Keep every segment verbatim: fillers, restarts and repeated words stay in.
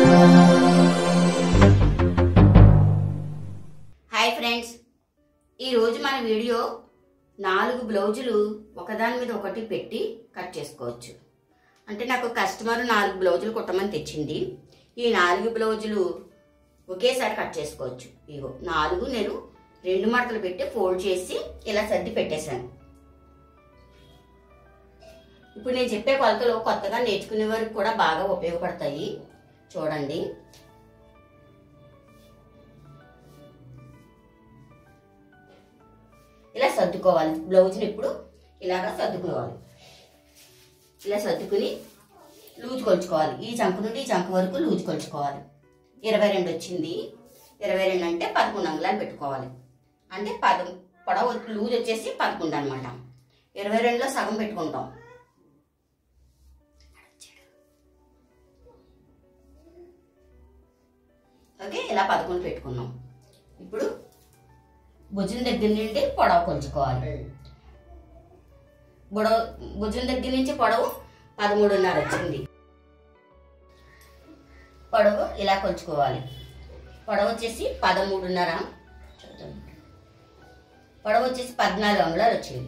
Hi friends, ఈరోజు మన video నాలుగు బ్లౌజులు ఒకదాని మీద ఒకటి పెట్టి కట్ చేసుకోవచ్చు. అంటే నాకు కస్టమర్ నాలుగు బ్లౌజులు కుట్టమని తెచ్చింది. ఈ నాలుగు బ్లౌజులు ఒకేసారి కట్ చేసుకోవచ్చు. ఇగో నాలుగు నేను రెండు మడతలు పెట్టి ఫోల్డ్ చేసి ఇలా సర్ది పెట్టేశాను. ఇప్పుడు నేను చెప్పే కొలతలు కొత్తగా నేర్చుకునే వారికి కూడా బాగా ఉపయోగపడతాయి. చూడండి, ఇలా సర్దుకోవాలి. బ్లౌజ్ని ఇప్పుడు ఇలాగా సర్దుకోవాలి. ఇలా సర్దుకుని లూజ్ కొలుచుకోవాలి. ఈ చంక నుండి ఈ చంక వరకు లూజ్ కొలుచుకోవాలి. ఇరవై రెండు వచ్చింది. ఇరవై రెండు అంటే పదకొండు అంగుళాలు పెట్టుకోవాలి. అంటే పద పొడవు లూజ్ వచ్చేసి పదకొండు అనమాట. ఇరవై రెండులో సగం పెట్టుకుంటాం. ఓకే, ఇలా పదకొండు పెట్టుకున్నాం. ఇప్పుడు భుజం దగ్గర నుండి పొడవు కొలుచుకోవాలి. బుడవ భుజం దగ్గర నుంచి పొడవు పదమూడున్నర వచ్చింది. పొడవు ఇలా కొలుచుకోవాలి. పొడవు వచ్చేసి పదమూడున్నర, పొడవు వచ్చేసి పద్నాలుగు అంగుళాలు వచ్చింది.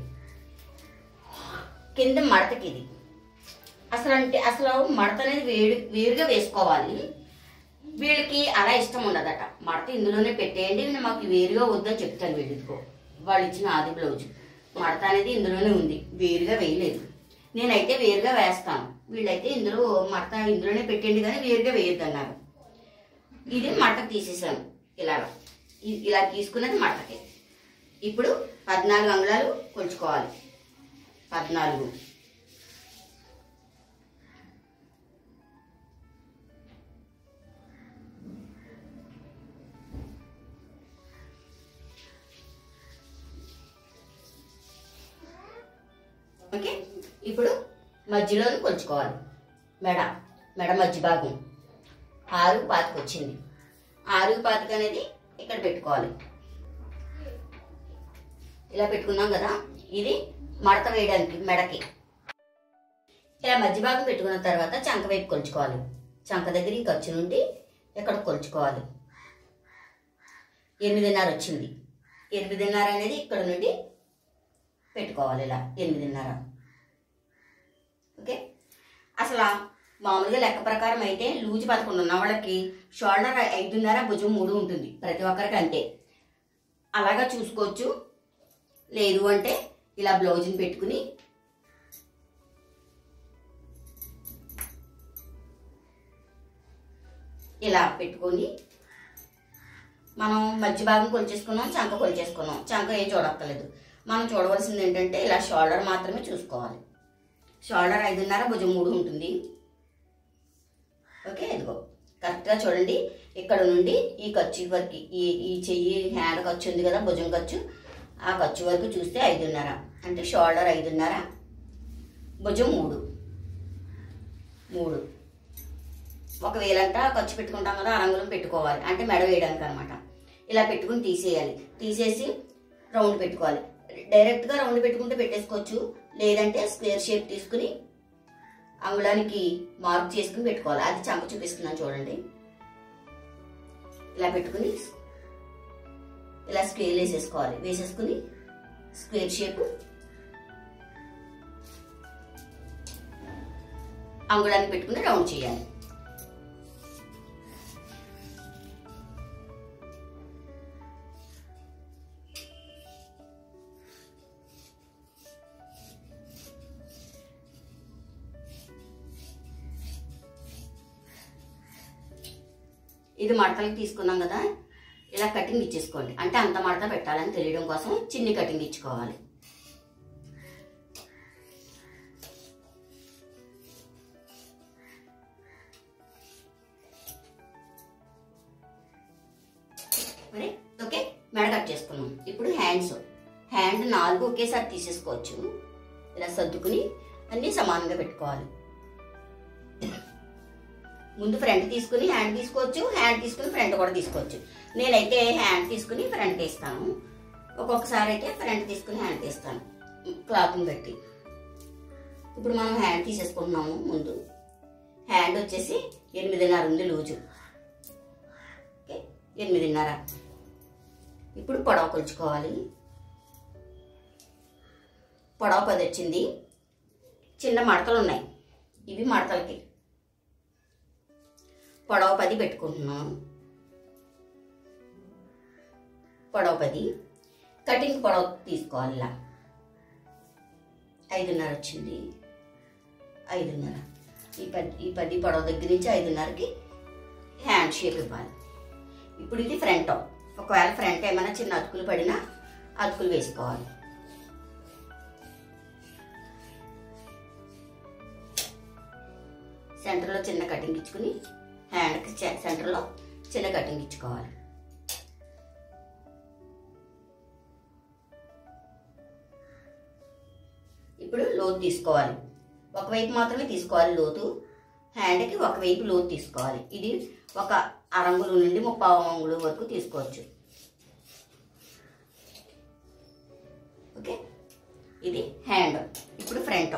కింద మడతకి ఇది అసలు అంటే అసలు మడత అనేది వేడి వేరుగా వేసుకోవాలి. వీళ్ళకి అలా ఇష్టం ఉండదట. మడత ఇందులోనే పెట్టేయండి, మాకు వేరుగా వద్దని చెప్తాను. వీళ్ళికో వాళ్ళు ఇచ్చిన ఆది బ్లౌజ్ మడత అనేది ఇందులోనే ఉంది, వేరుగా వేయలేదు. నేనైతే వేరుగా వేస్తాను. వీళ్ళైతే ఇందులో మడత ఇందులోనే పెట్టండి కానీ వేరుగా వేయొద్దు అన్నారు. ఇది మడతకు తీసేసాను. ఇలాగా ఇలా తీసుకున్నది మడతకి. ఇప్పుడు పద్నాలుగు అంగుళాలు కొలుచుకోవాలి. పద్నాలుగు ఓకే. ఇప్పుడు మధ్యలో కొలుచుకోవాలి. మెడ మెడ మధ్య భాగం ఆరు పాతిక వచ్చింది. ఆరు పాతిక అనేది ఇక్కడ పెట్టుకోవాలి. ఇలా పెట్టుకున్నాం కదా. ఇది మడత వేయడానికి మెడకి. ఇలా మధ్య భాగం పెట్టుకున్న తర్వాత చంక వైపు కొలుచుకోవాలి. చంక దగ్గర ఈ ఖర్చు నుండి ఇక్కడ కొలుచుకోవాలి. ఎనిమిదిన్నర వచ్చింది. ఎనిమిదిన్నర అనేది ఇక్కడ నుండి పెట్టుకోవాలి. ఇలా ఎనిమిదిన్నర. ఓకే. అసలు మామూలుగా లెక్క ప్రకారం అయితే లూజ్ పదకొండు ఉన్న వాళ్ళకి షోల్డర్ ఐదున్నర, భుజం మూడు ఉంటుంది. ప్రతి ఒక్కరికి అంతే. అలాగా చూసుకోవచ్చు. లేదు అంటే ఇలా బ్లౌజ్ని పెట్టుకుని ఇలా పెట్టుకొని మనం మధ్య భాగం కొలిచేసుకున్నాం, చంక కొలిచేసుకున్నాం. చంక ఏం చూడక్కర్లేదు. మనం చూడవలసింది ఏంటంటే ఇలా షోల్డర్ మాత్రమే చూసుకోవాలి. షోల్డర్ ఐదున్నర, భుజం మూడు ఉంటుంది. ఓకే, ఇదిగో కరెక్ట్గా చూడండి. ఇక్కడ నుండి ఈ ఖర్చు వరకు ఈ ఈ చెయ్యి హ్యాండ్ ఖర్చు ఉంది కదా, భుజం ఖర్చు, ఆ ఖర్చు వరకు చూస్తే ఐదున్నర. అంటే షోల్డర్ ఐదున్నర, భుజం మూడు మూడు ఒకవేళంట ఖర్చు పెట్టుకుంటాం కదా, అరంగులం పెట్టుకోవాలి. అంటే మెడ వేయడానికి అనమాట. ఇలా పెట్టుకుని తీసేయాలి. తీసేసి రౌండ్ పెట్టుకోవాలి. డైరెక్ట్గా రౌండ్ పెట్టుకుంటే పెట్టేసుకోవచ్చు. లేదంటే స్క్వేర్ షేప్ తీసుకుని అంగుళానికి మార్క్ చేసుకుని పెట్టుకోవాలి. అది చంక చూపిస్తున్నాను చూడండి. ఇలా పెట్టుకుని ఇలా స్క్వేర్ వేసేసుకోవాలి. వేసేసుకుని స్క్వేర్ షేప్ అంగుళానికి పెట్టుకుని రౌండ్ చేయాలి. ఇది మడతలకు తీసుకున్నాం కదా, ఇలా కటింగ్ ఇచ్చేసుకోండి. అంటే అంత మడత పెట్టాలని తెలియడం కోసం చిన్ని కటింగ్ ఇచ్చుకోవాలి. మరి ఓకే, మెడ కట్ చేసుకున్నాం. ఇప్పుడు హ్యాండ్స్ హ్యాండ్ నాలుగు ఒకేసారి తీసేసుకోవచ్చు. ఇలా సర్దుకుని అన్నీ సమానంగా పెట్టుకోవాలి. ముందు ఫ్రంట్ తీసుకుని హ్యాండ్ తీసుకోవచ్చు, హ్యాండ్ తీసుకుని ఫ్రంట్ కూడా తీసుకోవచ్చు. నేనైతే హ్యాండ్ తీసుకుని ఫ్రంట్ తీస్తాను. ఒక్కొక్కసారి అయితే ఫ్రంట్ తీసుకుని హ్యాండ్ తీస్తాను క్లాత్ని బట్టి. ఇప్పుడు మనం హ్యాండ్ తీసేసుకుంటున్నాము. ముందు హ్యాండ్ వచ్చేసి ఎనిమిదిన్నర ఉంది లూజు. ఎనిమిదిన్నర. ఇప్పుడు పొడవు కొలుచుకోవాలి. పొడవు పది వచ్చింది. చిన్న మడతలు ఉన్నాయి, ఇవి మడతలకి. పొడవు పది పెట్టుకుంటున్నాం. పొడవు పది. కటింగ్ పొడవు తీసుకోవాలి. ఇలా ఐదున్నర వచ్చింది. ఐదున్నర. ఈ పది ఈ పది పొడవు దగ్గర నుంచి ఐదున్నరకి హ్యాండ్ షేప్ ఇవ్వాలి. ఇప్పుడు ఇది ఫ్రంట్. ఒకవేళ ఫ్రంట్ ఏమైనా చిన్న అతుకులు పడినా అతుకులు వేసుకోవాలి. సెంటర్లో చిన్న కటింగ్ ఇచ్చుకుని హ్యాండ్కి సెంటర్లో చిన్న కటింగ్ ఇచ్చుకోవాలి. ఇప్పుడు లోతు తీసుకోవాలి. ఒకవైపు మాత్రమే తీసుకోవాలి లోతు. హ్యాండ్కి ఒకవైపు లోతు తీసుకోవాలి. ఇది ఒక అరంగులు నుండి ముప్పావు అంగుళం వరకు తీసుకోవచ్చు. ఓకే, ఇది హ్యాండ్. ఇప్పుడు ఫ్రంట్.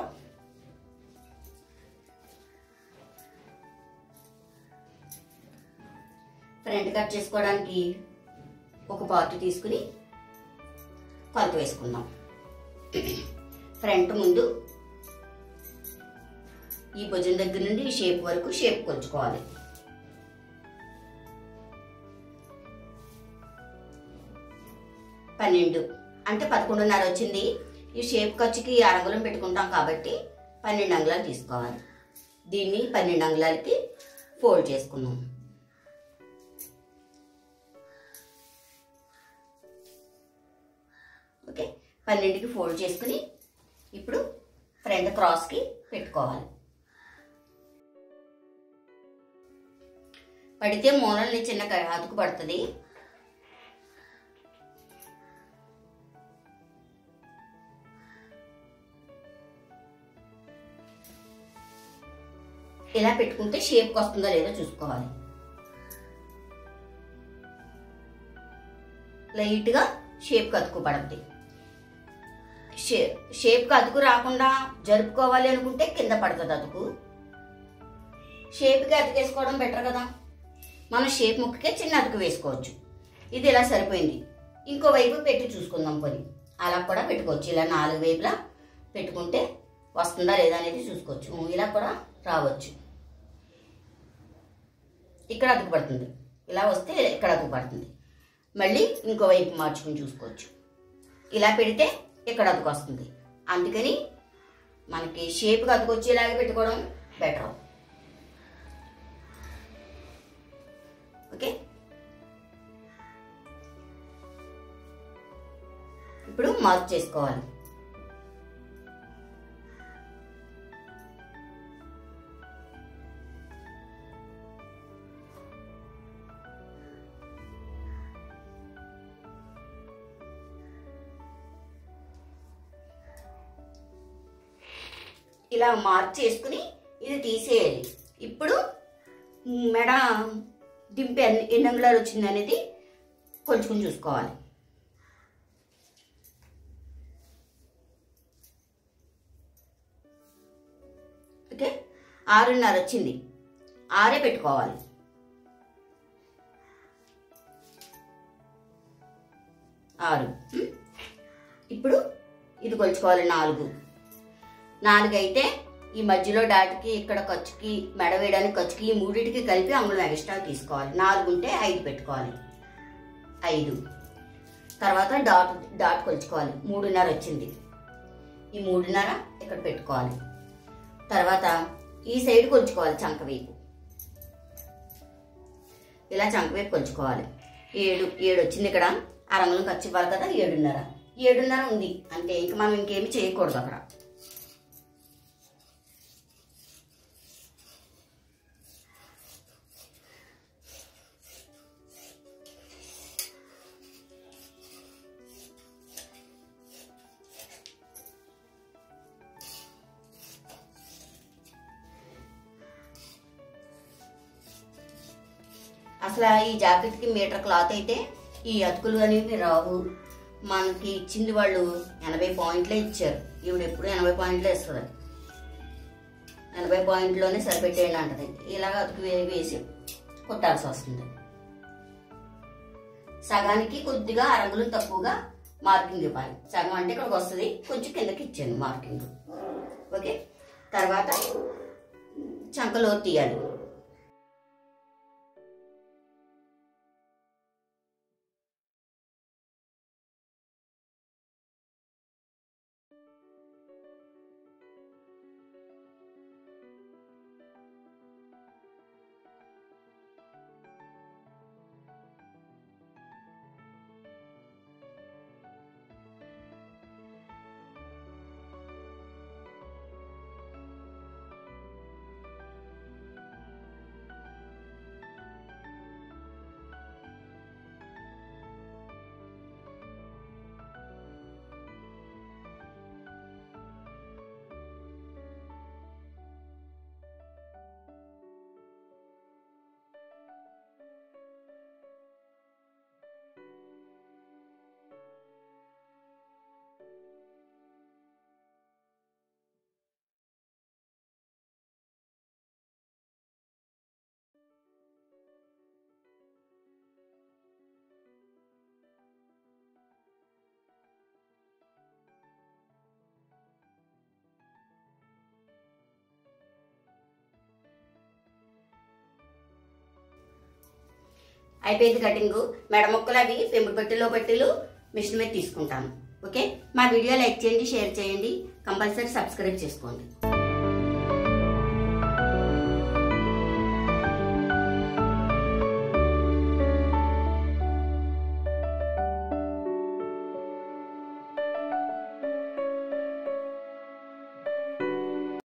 ఫ్రంట్ కట్ చేసుకోవడానికి ఒక పార్ట్ తీసుకుని కొలత వేసుకుందాం. ఫ్రంట్ ముందు ఈ భుజం దగ్గర నుండి ఈ షేప్ వరకు షేప్ కొలుచుకోవాలి. పన్నెండు అంటే పదకొండున్నర వచ్చింది. ఈ షేప్ ఖర్చుకి అరంగులం పెట్టుకుంటాం కాబట్టి పన్నెండు అంగుళాలు తీసుకోవాలి. దీన్ని పన్నెండు అంగుళాలకి ఫోల్డ్ చేసుకున్నాం. ఓకే, పన్నెండుకి ఫోల్డ్ చేసుకుని ఇప్పుడు ఫ్రంట్ క్రాస్కి పెట్టుకోవాలి. పడితే మూలల్ని చిన్న అతుకు పడుతుంది. ఇలా పెట్టుకుంటే షేప్కి వస్తుందో లేదో చూసుకోవాలి. లైట్గా షేప్కి అతుకు పడుతుంది. షే షేప్కి అతుకు రాకుండా జరుపుకోవాలి అనుకుంటే కింద పడుతుంది అతుకు. షేప్కి అతుకు వేసుకోవడం బెటర్ కదా. మనం షేప్ ముక్కకే చిన్న అతుకు వేసుకోవచ్చు. ఇది ఇలా సరిపోయింది. ఇంకో వైపు పెట్టి చూసుకుందాం. కొని అలా కూడా పెట్టుకోవచ్చు. ఇలా నాలుగు వైపులా పెట్టుకుంటే వస్తుందా లేదా అనేది చూసుకోవచ్చు. ఇలా కూడా రావచ్చు. ఇక్కడ అతుకు పడుతుంది. ఇలా వస్తే ఇక్కడ అతుకు పడుతుంది. మళ్ళీ ఇంకో వైపు మార్చుకుని చూసుకోవచ్చు. ఇలా పెడితే ఇక్కడ అతుకు వస్తుంది. అందుకని మనకి షేప్కి అతుకు వచ్చేలాగా పెట్టుకోవడం బెటర్. ఓకే, ఇప్పుడు మార్క్ చేసుకోవాలి. ఇలా మార్క్ చేసుకుని ఇది తీసేయాలి. ఇప్పుడు మెడ దింపి ఎన్ని అంగుళాలు వచ్చింది అనేది కొలుచుకుని చూసుకోవాలి. ఓకే, ఆరున్నర వచ్చింది. ఆరే పెట్టుకోవాలి. ఆరు. ఇప్పుడు ఇది కొలుచుకోవాలి. నాలుగు. నాలుగు అయితే ఈ మధ్యలో డాట్కి ఇక్కడ ఖర్చుకి మెడ వేయడానికి ఖర్చుకి ఈ మూడింటికి కలిపి అంగుళం ఎక్స్ట్రా తీసుకోవాలి. నాలుగు ఉంటే ఐదు పెట్టుకోవాలి. ఐదు. తర్వాత డాట్ డాట్ కొలుచుకోవాలి. మూడున్నర వచ్చింది. ఈ మూడున్నర ఇక్కడ పెట్టుకోవాలి. తర్వాత ఈ సైడ్ కొలుచుకోవాలి. చంక వైపు ఇలా చంక వైపు కొలుచుకోవాలి. ఏడు ఏడు వచ్చింది. ఇక్కడ అరంగుళం ఖర్చు ఇవ్వాలి కదా. ఏడున్నర ఏడున్నర ఉంది అంటే ఇంక మనం ఇంకేమి చేయకూడదు అక్కడ. అసలు ఈ జాకెట్కి మీటర్ క్లాత్ అయితే ఈ అతుకులు అనేవి రావు. మనకి ఇచ్చింది వాళ్ళు ఎనభై పాయింట్లే ఇచ్చారు. ఈవిడ ఎప్పుడు ఎనభై పాయింట్లే ఇస్తుంది. ఎనభై పాయింట్లోనే సరిపెట్టేయండి అంటది. ఇలాగ అతుకు వేసి కుట్టాల్సి వస్తుంది. సగానికి కొద్దిగా అరంగులు తక్కువగా మార్కింగ్ ఇవ్వాలి. సగం అంటే ఇక్కడికి వస్తుంది, కొంచెం కిందకి ఇచ్చాను మార్కింగ్. ఓకే, తర్వాత చంకలో తీయాలి. అయిపోయింది కటింగ్. మెడ ముక్కలు అవి పెంపుడు పెట్టెలో పెట్టెలు మిషన్ మీద తీసుకుంటాను. ఓకే, మా వీడియో లైక్ చేయండి, షేర్ చేయండి, కంపల్సరీ సబ్స్క్రైబ్ చేసుకోండి.